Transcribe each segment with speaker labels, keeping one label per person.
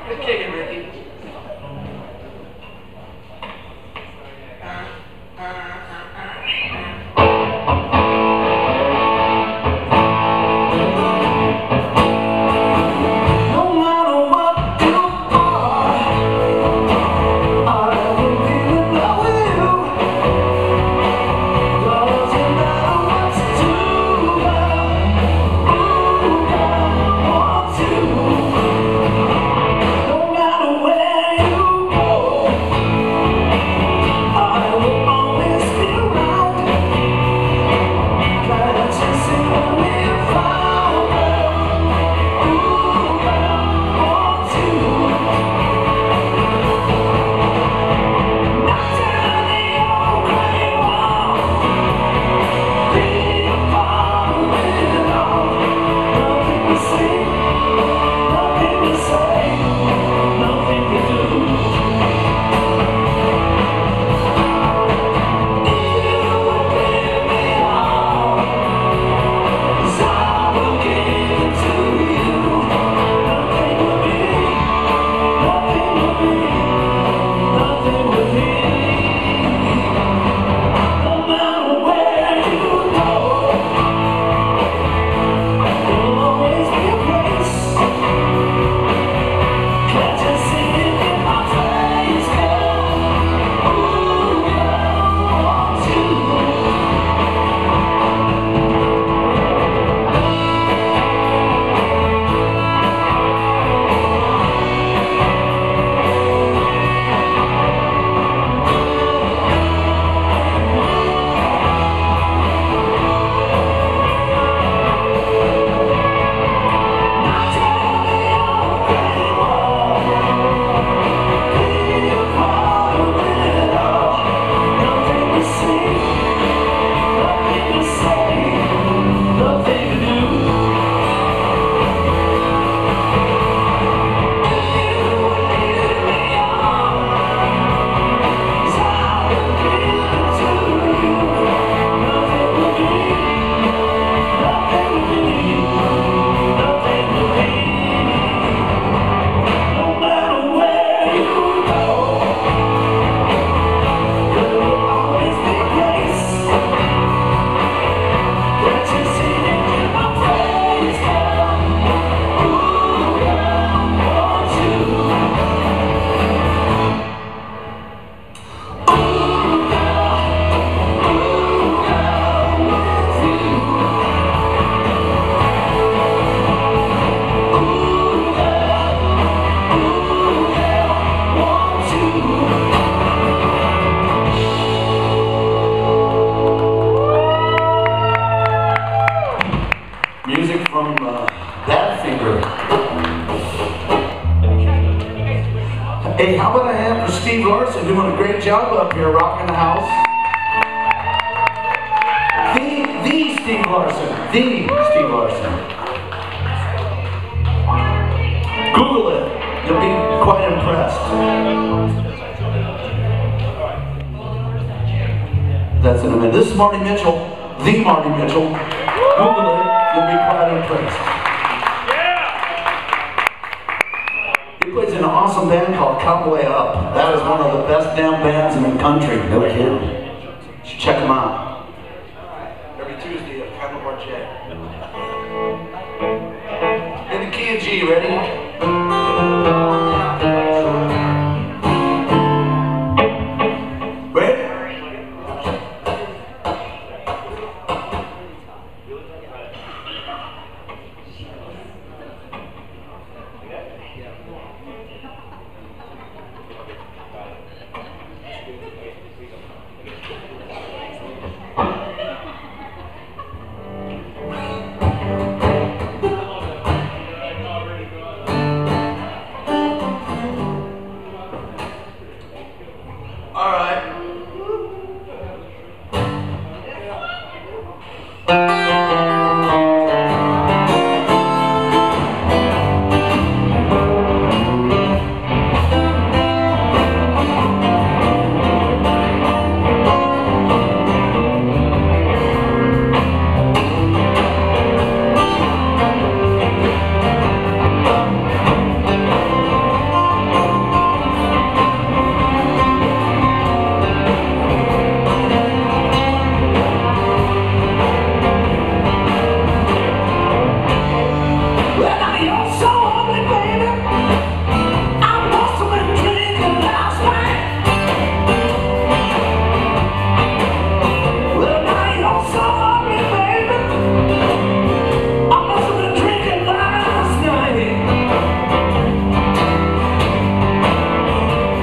Speaker 1: Kick it, Ricky.
Speaker 2: Hey, how about a hand for Steve Larson doing a great job up here, rocking the house? The Steve Larson. The Steve Larson. Google it. You'll be quite impressed. That's in a minute. This is Marty Mitchell. The Marty Mitchell. Google it. You'll be quite impressed. He plays in an awesome band called Cowboy Up. That is one of the best damn bands in the country. No kidding. You should check them out. Every Tuesday at Cowboy Jet. In the key of G, ready?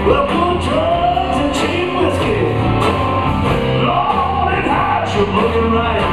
Speaker 2: Well, good drugs and cheap whiskey. Lord, and how's you looking right?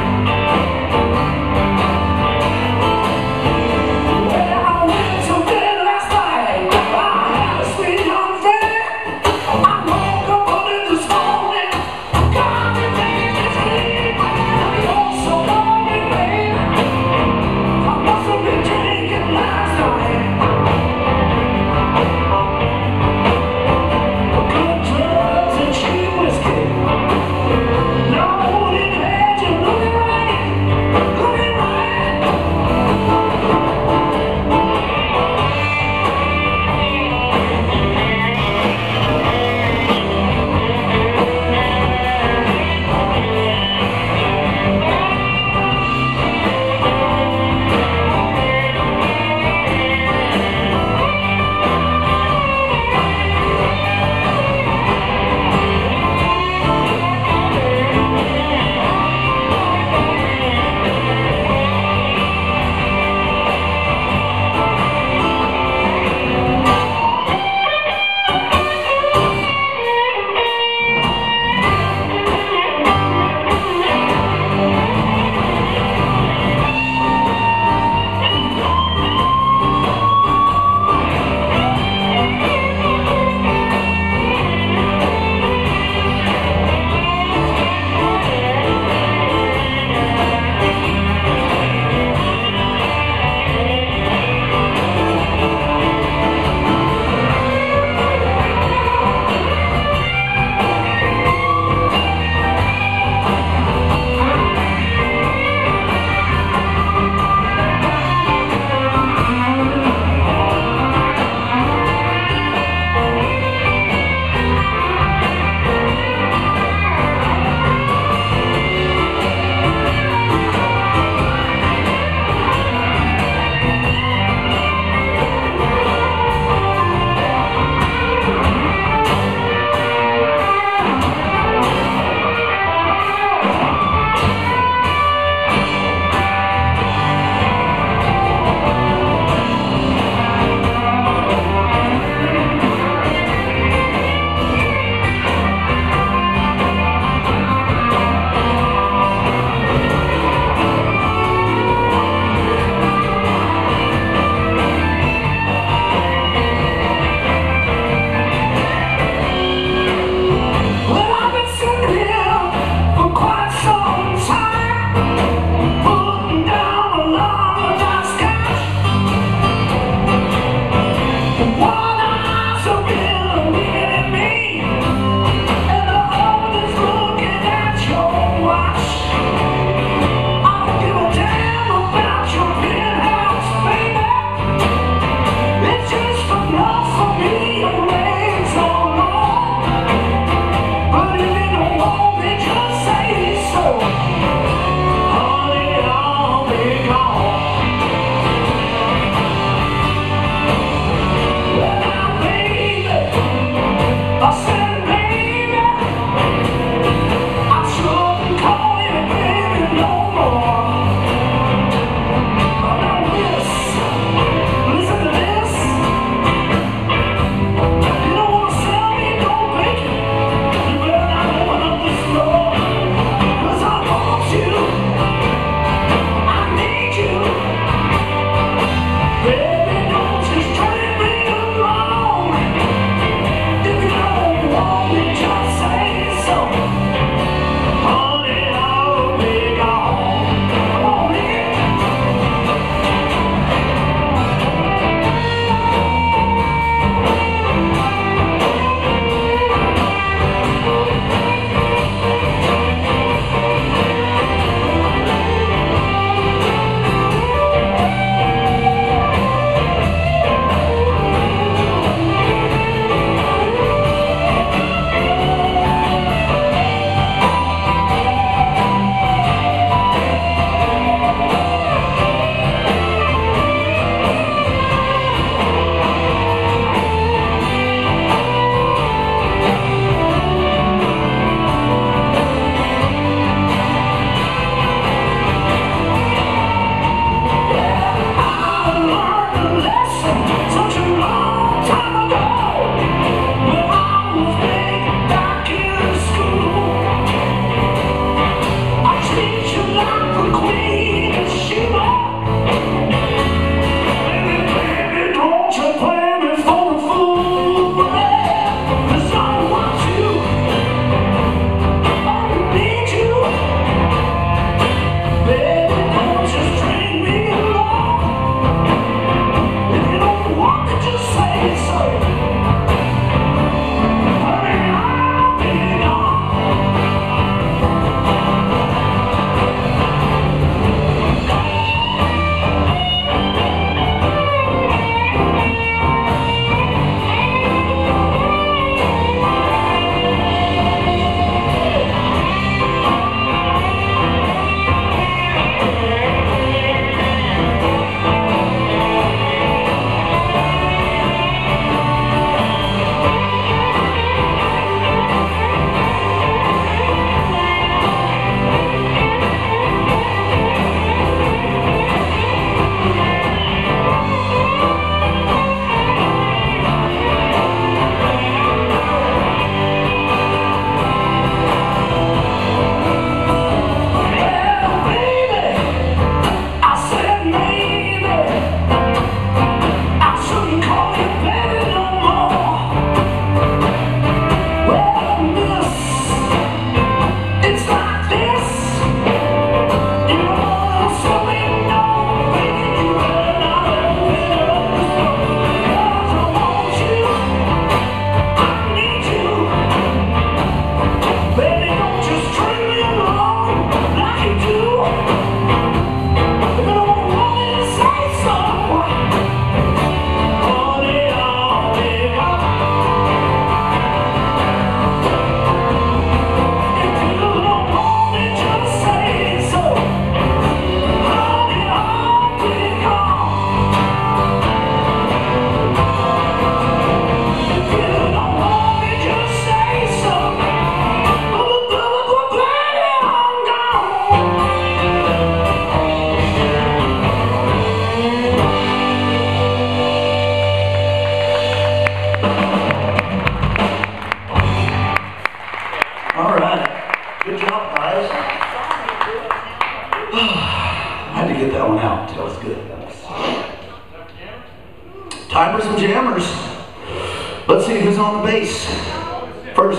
Speaker 2: see who's on the bass first.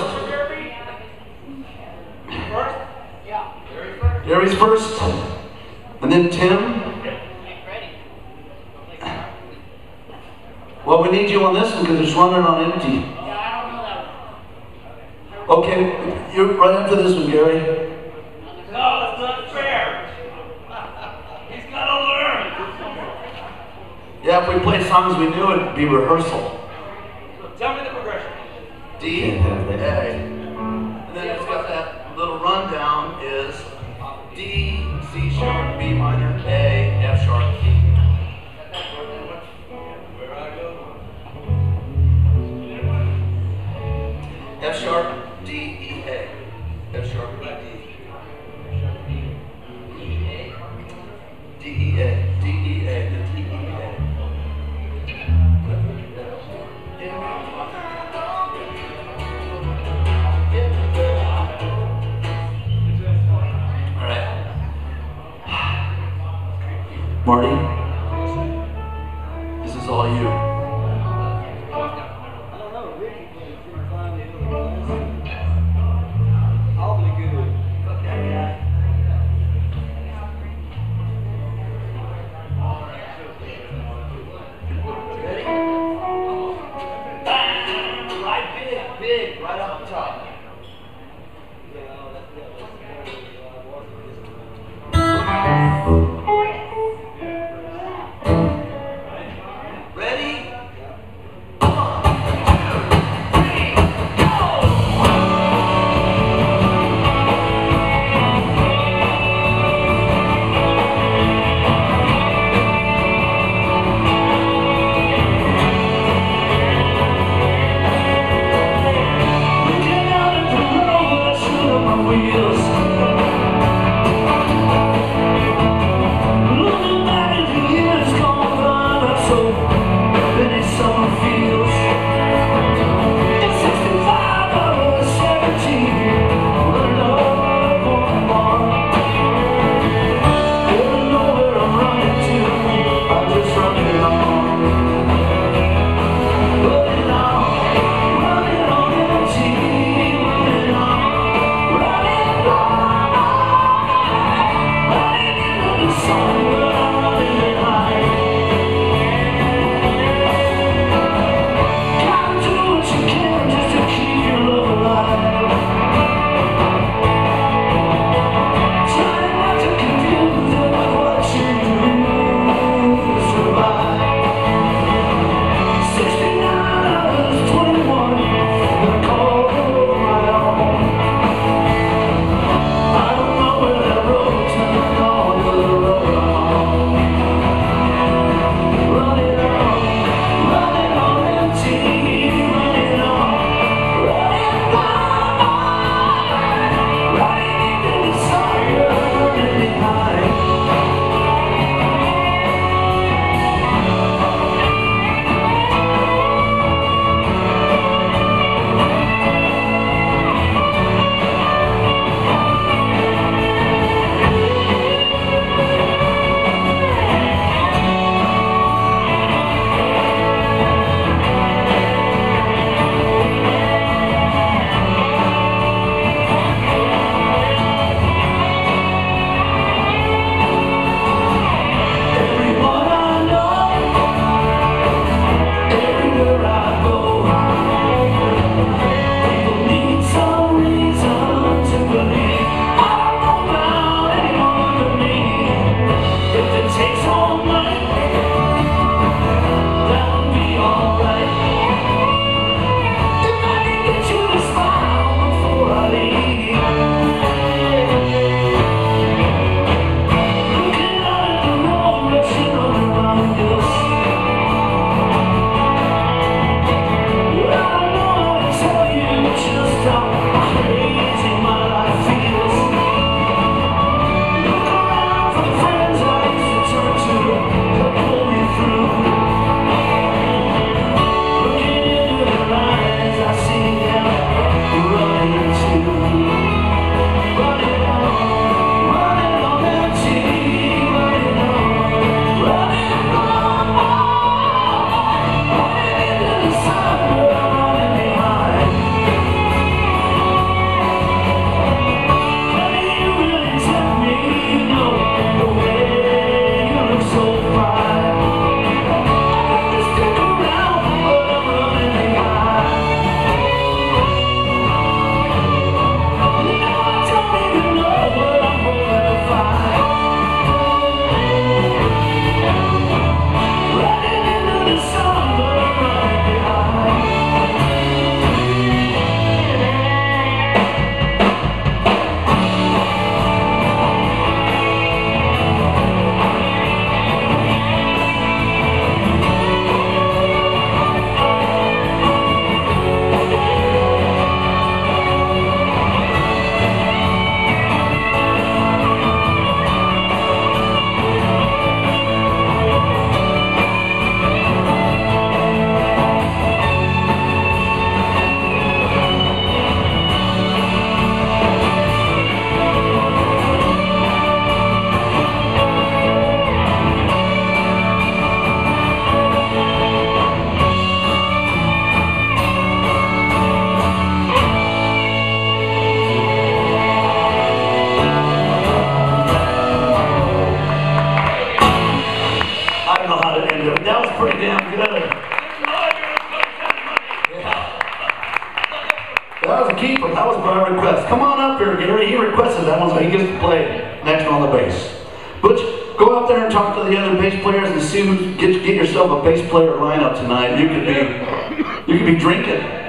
Speaker 2: Gary's first, and then Tim. Well, we need you on this one because it's running on empty. Okay, you're right after this one, Gary.
Speaker 1: No, that's not fair. He's got to learn.
Speaker 2: Yeah, if we play songs we knew, it'd be rehearsal.
Speaker 1: Tell me the progression.
Speaker 2: D, A. And then it's got that little rundown is D, C sharp, B minor, A, F sharp, E.
Speaker 1: Where I go?
Speaker 2: F sharp, D, E, A. F sharp, E, D. D, E, A. D, E, A. The D, E, A. All right. Marty, this is all you.
Speaker 3: I don't know, Ricky couldn't find the other ones. Awfully good. Fuck that guy. Ready? Bang! Right big, right off the top. Ready?
Speaker 2: We can that was a keeper. That was by request. Come on up here, Gary. He requested that one, so he gets to play next on the bass. Butch, go out there and talk to the other bass players and see who get yourself a bass player lineup tonight. You could be drinking.